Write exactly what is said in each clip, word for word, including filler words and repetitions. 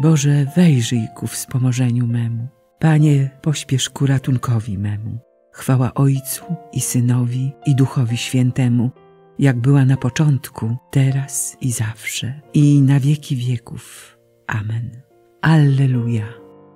Boże, wejrzyj ku wspomożeniu memu. Panie, pośpiesz ku ratunkowi memu. Chwała Ojcu i Synowi i Duchowi Świętemu, jak była na początku, teraz i zawsze, i na wieki wieków. Amen. Alleluja.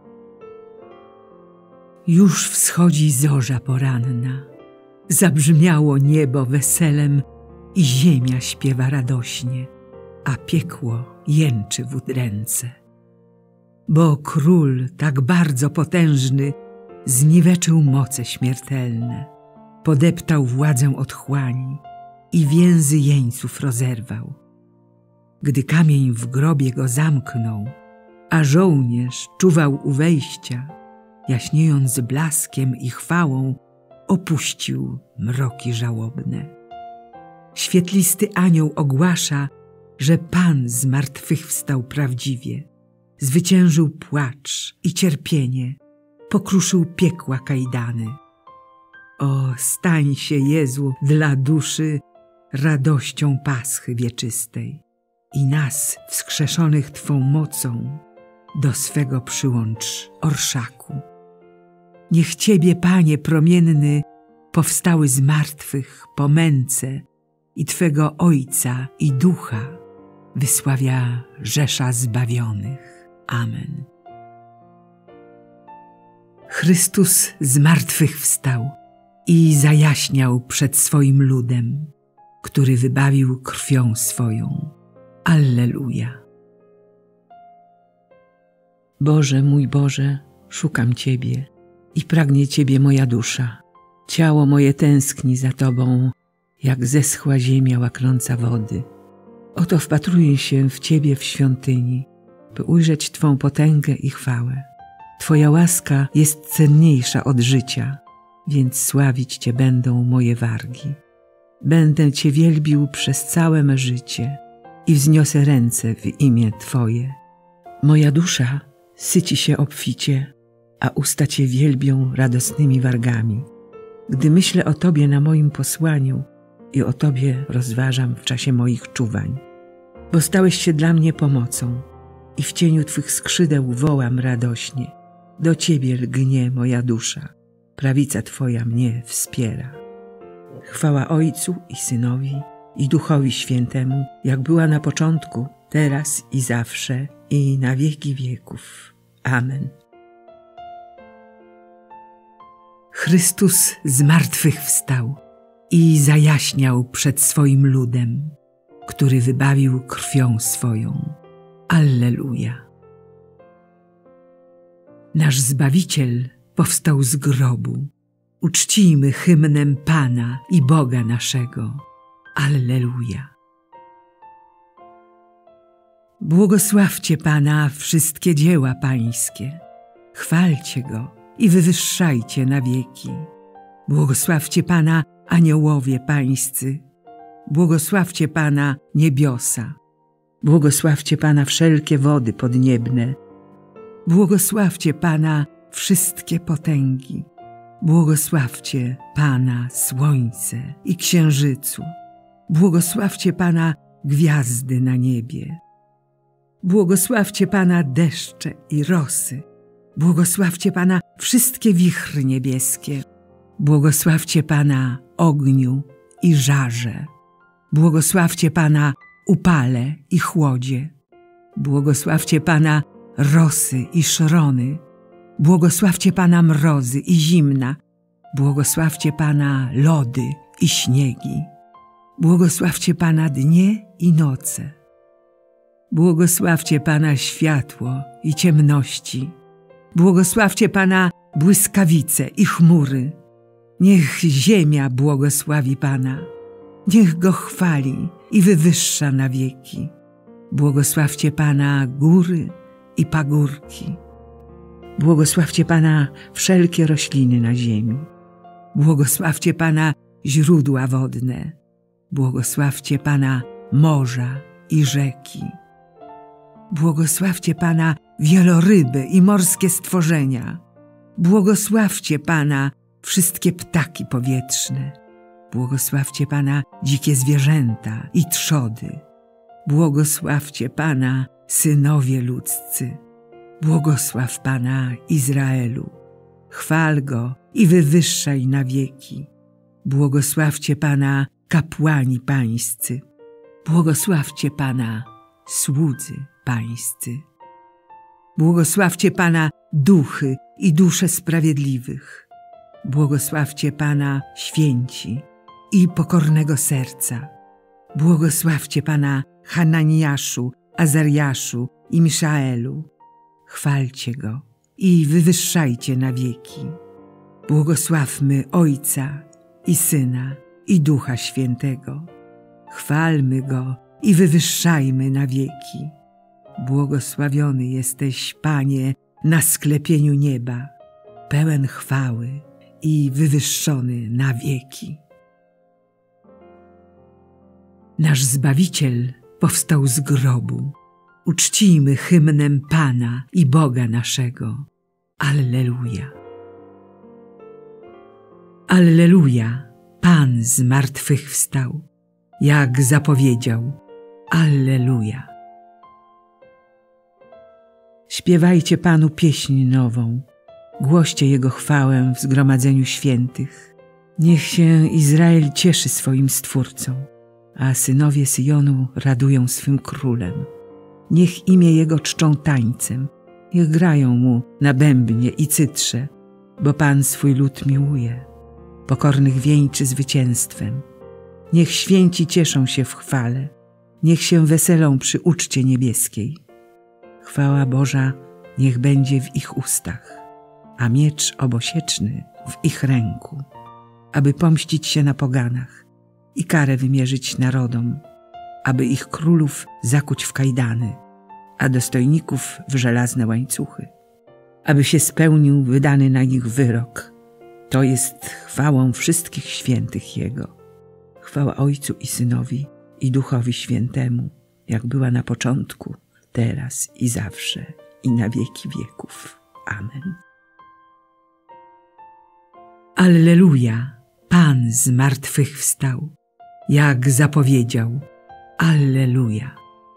Już wschodzi zorza poranna, zabrzmiało niebo weselem i ziemia śpiewa radośnie, a piekło jęczy w udręce. Bo Król tak bardzo potężny zniweczył moce śmiertelne, podeptał władzę otchłani i więzy jeńców rozerwał. Gdy kamień w grobie go zamknął, a żołnierz czuwał u wejścia, jaśniejąc blaskiem i chwałą, opuścił mroki żałobne. Świetlisty anioł ogłasza, że Pan zmartwychwstał prawdziwie, zwyciężył płacz i cierpienie, pokruszył piekła kajdany. O, stań się, Jezu, dla duszy radością Paschy wieczystej i nas, wskrzeszonych Twą mocą, do swego przyłącz orszaku. Niech Ciebie, Panie promienny, powstały z martwych po męce i Twego Ojca i Ducha wysławia rzesza zbawionych. Amen. Chrystus z martwych wstał i zajaśniał przed swoim ludem, który wybawił krwią swoją. Alleluja. Boże, mój Boże, szukam Ciebie i pragnie Ciebie moja dusza. Ciało moje tęskni za Tobą, jak zeschła ziemia łaknąca wody. Oto wpatruję się w Ciebie w świątyni, by ujrzeć Twą potęgę i chwałę. Twoja łaska jest cenniejsza od życia, więc sławić Cię będą moje wargi. Będę Cię wielbił przez całe me życie i wzniosę ręce w imię Twoje. Moja dusza syci się obficie, a usta Cię wielbią radosnymi wargami. Gdy myślę o Tobie na moim posłaniu i o Tobie rozważam w czasie moich czuwań. Bo stałeś się dla mnie pomocą i w cieniu Twych skrzydeł wołam radośnie. Do Ciebie lgnie moja dusza, prawica Twoja mnie wspiera. Chwała Ojcu i Synowi i Duchowi Świętemu, jak była na początku, teraz i zawsze, i na wieki wieków. Amen. Chrystus z martwych wstał i zajaśniał przed swoim ludem, który wybawił krwią swoją. Alleluja. Nasz Zbawiciel powstał z grobu. Uczcijmy hymnem Pana i Boga naszego. Alleluja. Błogosławcie Pana wszystkie dzieła Pańskie. Chwalcie Go i wywyższajcie na wieki. Błogosławcie Pana aniołowie Pańscy. Błogosławcie Pana niebiosa. Błogosławcie Pana wszelkie wody podniebne. Błogosławcie Pana wszystkie potęgi. Błogosławcie Pana słońce i księżycu. Błogosławcie Pana gwiazdy na niebie. Błogosławcie Pana deszcze i rosy. Błogosławcie Pana wszystkie wichry niebieskie. Błogosławcie Pana ogniu i żarze. Błogosławcie Pana upale i chłodzie. Błogosławcie Pana rosy i szrony. Błogosławcie Pana mrozy i zimna. Błogosławcie Pana lody i śniegi. Błogosławcie Pana dnie i noce. Błogosławcie Pana światło i ciemności. Błogosławcie Pana błyskawice i chmury. Niech ziemia błogosławi Pana. Niech Go chwali i wywyższa na wieki. Błogosławcie Pana góry i pagórki. Błogosławcie Pana wszelkie rośliny na ziemi. Błogosławcie Pana źródła wodne. Błogosławcie Pana morza i rzeki. Błogosławcie Pana wieloryby i morskie stworzenia. Błogosławcie Pana wszystkie ptaki powietrzne. Błogosławcie Pana dzikie zwierzęta i trzody. Błogosławcie Pana synowie ludzcy. Błogosław Pana, Izraelu. Chwal Go i wywyższaj na wieki. Błogosławcie Pana, kapłani pańscy. Błogosławcie Pana, słudzy pańscy. Błogosławcie Pana, duchy i dusze sprawiedliwych. Błogosławcie Pana, święci i pokornego serca. Błogosławcie Pana, Hananiaszu, Azariaszu i Miszaelu. Chwalcie Go i wywyższajcie na wieki. Błogosławmy Ojca i Syna i Ducha Świętego. Chwalmy Go i wywyższajmy na wieki. Błogosławiony jesteś, Panie, na sklepieniu nieba, pełen chwały i wywyższony na wieki. Nasz Zbawiciel powstał z grobu. Uczcijmy hymnem Pana i Boga naszego. Alleluja. Alleluja. Pan z martwych wstał, jak zapowiedział. Alleluja. Śpiewajcie Panu pieśń nową. Głoście Jego chwałę w zgromadzeniu świętych. Niech się Izrael cieszy swoim Stwórcą, a synowie Syjonu radują swym królem. Niech imię Jego czczą tańcem, niech grają Mu na bębnie i cytrze, bo Pan swój lud miłuje, pokornych wieńczy zwycięstwem. Niech święci cieszą się w chwale, niech się weselą przy uczcie niebieskiej. Chwała Boża niech będzie w ich ustach, a miecz obosieczny w ich ręku, aby pomścić się na poganach i karę wymierzyć narodom, aby ich królów zakuć w kajdany, a dostojników w żelazne łańcuchy, aby się spełnił wydany na nich wyrok. To jest chwałą wszystkich świętych Jego. Chwała Ojcu i Synowi i Duchowi Świętemu, jak była na początku, teraz i zawsze, i na wieki wieków. Amen. Alleluja! Pan z martwych wstał, jak zapowiedział. Alleluja!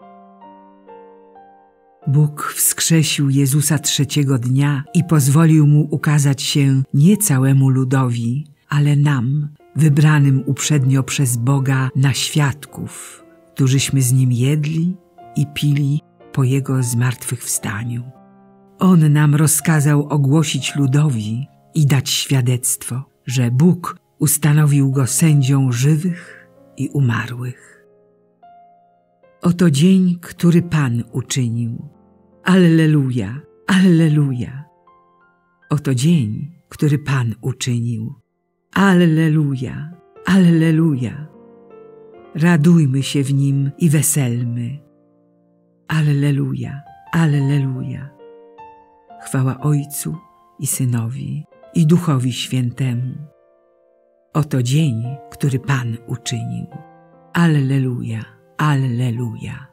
Bóg wskrzesił Jezusa trzeciego dnia i pozwolił Mu ukazać się nie całemu ludowi, ale nam, wybranym uprzednio przez Boga na świadków, którzyśmy z Nim jedli i pili po Jego zmartwychwstaniu. On nam rozkazał ogłosić ludowi i dać świadectwo, że Bóg ustanowił Go sędzią żywych i umarłych. Oto dzień, który Pan uczynił. Alleluja, alleluja. Oto dzień, który Pan uczynił. Alleluja, alleluja. Radujmy się w nim i weselmy. Alleluja, alleluja. Chwała Ojcu i Synowi i Duchowi Świętemu. Oto dzień, który Pan uczynił. Alleluja, alleluja.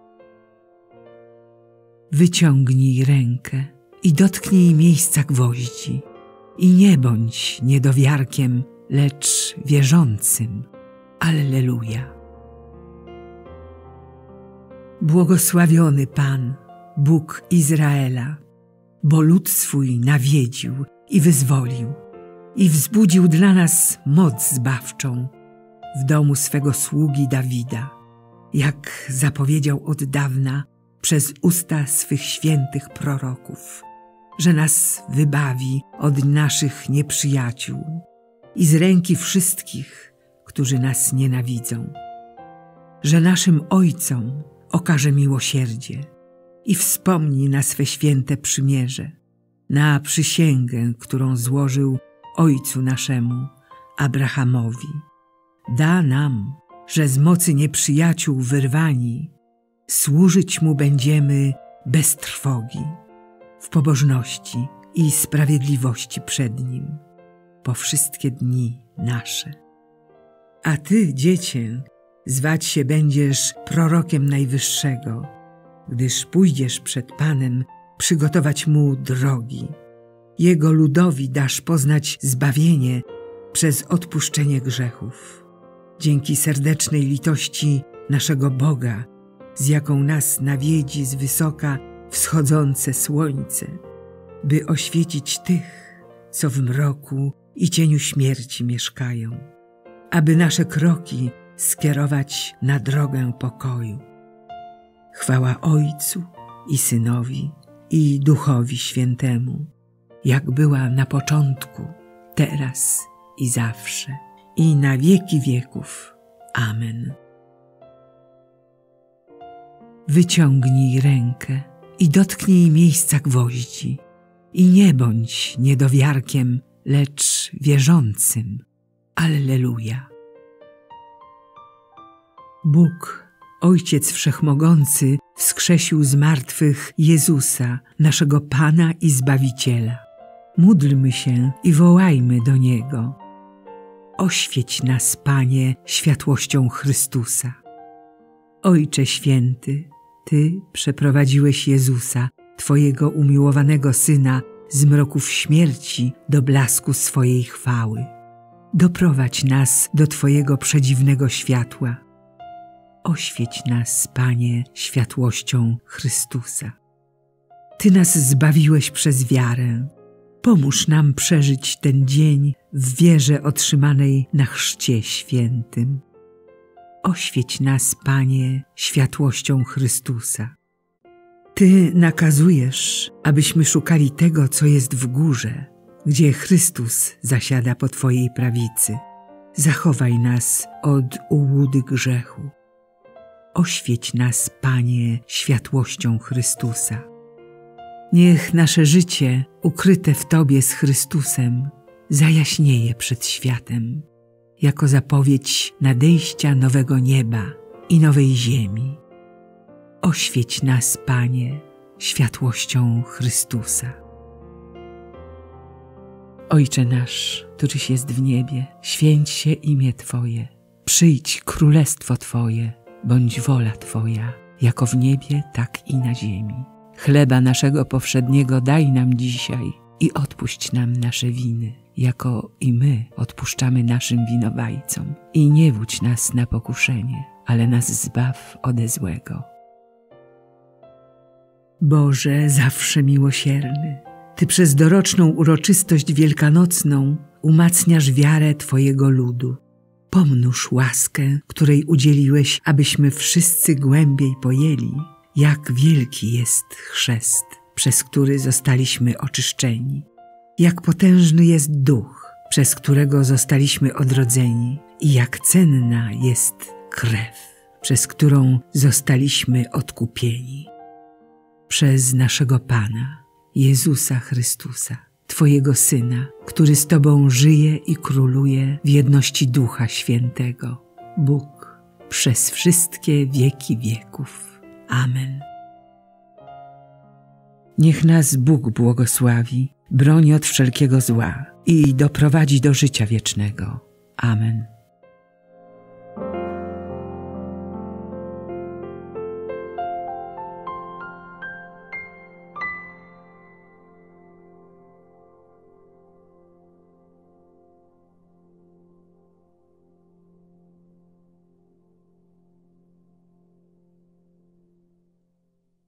Wyciągnij rękę i dotknij miejsca gwoździ i nie bądź niedowiarkiem, lecz wierzącym. Alleluja. Błogosławiony Pan, Bóg Izraela, bo lud swój nawiedził i wyzwolił i wzbudził dla nas moc zbawczą w domu swego sługi Dawida, jak zapowiedział od dawna przez usta swych świętych proroków, że nas wybawi od naszych nieprzyjaciół i z ręki wszystkich, którzy nas nienawidzą, że naszym ojcom okaże miłosierdzie i wspomni na swe święte przymierze, na przysięgę, którą złożył ojcu naszemu, Abrahamowi. Da nam, że z mocy nieprzyjaciół wyrwani, służyć Mu będziemy bez trwogi, w pobożności i sprawiedliwości przed Nim, po wszystkie dni nasze. A Ty, Dziecię, zwać się będziesz prorokiem Najwyższego, gdyż pójdziesz przed Panem przygotować Mu drogi. Jego ludowi dasz poznać zbawienie przez odpuszczenie grzechów. Dzięki serdecznej litości naszego Boga, z jaką nas nawiedzi z wysoka wschodzące słońce, by oświecić tych, co w mroku i cieniu śmierci mieszkają, aby nasze kroki skierować na drogę pokoju. Chwała Ojcu i Synowi i Duchowi Świętemu, jak była na początku, teraz i zawsze, i na wieki wieków. Amen. Wyciągnij rękę i dotknij miejsca gwoździ i nie bądź niedowiarkiem, lecz wierzącym. Alleluja. Bóg, Ojciec Wszechmogący, wskrzesił z martwych Jezusa, naszego Pana i Zbawiciela. Módlmy się i wołajmy do Niego. Oświeć nas, Panie, światłością Chrystusa. Ojcze Święty, Ty przeprowadziłeś Jezusa, Twojego umiłowanego Syna, z mroków śmierci do blasku swojej chwały. Doprowadź nas do Twojego przedziwnego światła. Oświeć nas, Panie, światłością Chrystusa. Ty nas zbawiłeś przez wiarę. Pomóż nam przeżyć ten dzień w wierze otrzymanej na chrzcie świętym. Oświeć nas, Panie, światłością Chrystusa. Ty nakazujesz, abyśmy szukali tego, co jest w górze, gdzie Chrystus zasiada po Twojej prawicy. Zachowaj nas od ułudy grzechu. Oświeć nas, Panie, światłością Chrystusa. Niech nasze życie, ukryte w Tobie z Chrystusem, zajaśnieje przed światem, jako zapowiedź nadejścia nowego nieba i nowej ziemi. Oświeć nas, Panie, światłością Chrystusa. Ojcze nasz, któryś jest w niebie, święć się imię Twoje. Przyjdź królestwo Twoje, bądź wola Twoja, jako w niebie, tak i na ziemi. Chleba naszego powszedniego daj nam dzisiaj i odpuść nam nasze winy, jako i my odpuszczamy naszym winowajcom. I nie wódź nas na pokuszenie, ale nas zbaw ode złego. Boże, zawsze miłosierny, Ty przez doroczną uroczystość wielkanocną umacniasz wiarę Twojego ludu. Pomnóż łaskę, której udzieliłeś, abyśmy wszyscy głębiej pojęli, jak wielki jest chrzest, przez który zostaliśmy oczyszczeni, jak potężny jest duch, przez którego zostaliśmy odrodzeni, i jak cenna jest krew, przez którą zostaliśmy odkupieni. Przez naszego Pana, Jezusa Chrystusa, Twojego Syna, który z Tobą żyje i króluje w jedności Ducha Świętego, Bóg, przez wszystkie wieki wieków. Amen. Niech nas Bóg błogosławi, broni od wszelkiego zła i doprowadzi do życia wiecznego. Amen.